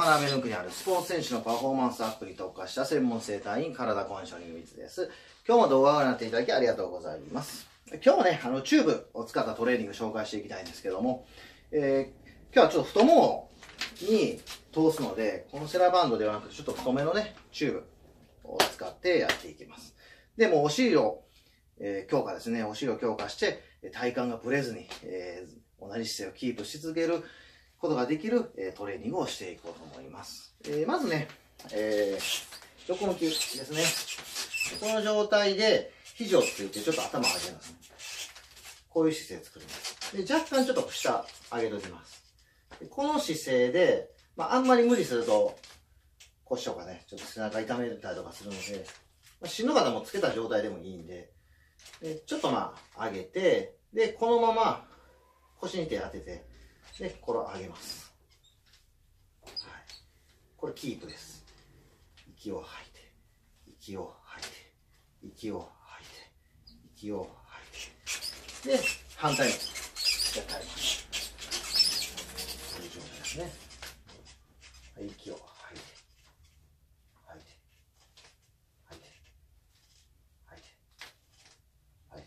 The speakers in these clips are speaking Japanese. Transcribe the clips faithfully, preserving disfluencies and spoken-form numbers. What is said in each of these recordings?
神奈川県にあるスポーツ選手のパフォーマンスアップに特化した専門整体院、体コンディショニング水です。今日も動画をご覧になっていただきありがとうございます。今日もね、あの、チューブを使ったトレーニングを紹介していきたいんですけども、えー、今日はちょっと太ももに通すので、このセラバンドではなくて、ちょっと太めのね、チューブを使ってやっていきます。で、もうお尻を、えー、強化ですね。お尻を強化して、体幹がぶれずに、えー、同じ姿勢をキープし続けることができる、えー、トレーニングをしていこうと思います。えー、まずね、えー、横向きですね。この状態で、肘をついてちょっと頭を上げますね。こういう姿勢を作ります。で、若干ちょっと下上げておきます。でこの姿勢で、まあ、あんまり無理すると、腰とかね、ちょっと背中痛めたりとかするので、まあ、しんどかったらもうつけた状態でもいいんで、でちょっとまあ上げて、で、このまま腰に手当てて、で、これを上げます。はい。これキープです。息を吐いて、息を吐いて、息を吐いて、息を吐いて、で、反対にやってあげます。こういう状態ですね。はい、息を吐いて、吐いて、吐いて、吐いて、吐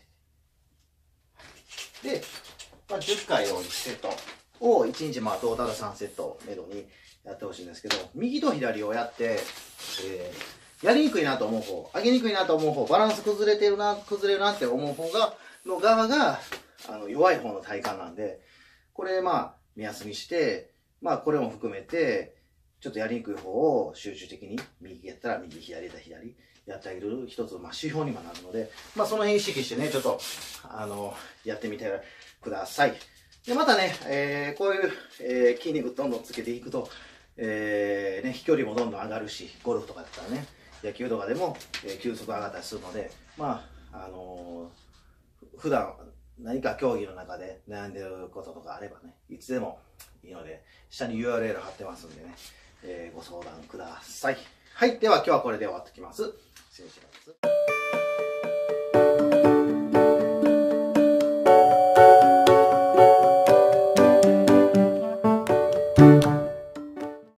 いて。で、まあ、じゅっかいをいちセットをいちにちまあトータルさんセットをめどにやってほしいんですけど、右と左をやって、えー、やりにくいなと思う方、上げにくいなと思う方、バランス崩れてるな、崩れるなって思う方が、の側が、あの、弱い方の体幹なんで、これまあ、目安にして、まあ、これも含めて、ちょっとやりにくい方を集中的に、右やったら右、左やったら左、やってあげる一つ、まあ、指標にもなるので、まあ、その辺意識してね、ちょっと、あの、やってみてください。で、またね、えー、こういう、えー、筋肉どんどんつけていくと、えー、ね、飛距離もどんどん上がるし、ゴルフとかだったらね、野球とかでも、えー、球速上がったりするので、まあ、あのー、普段何か競技の中で悩んでることとかあればね、いつでもいいので、下に ユーアールエル 貼ってますんでね、えー、ご相談ください。はい、では今日はこれで終わってきます。失礼します。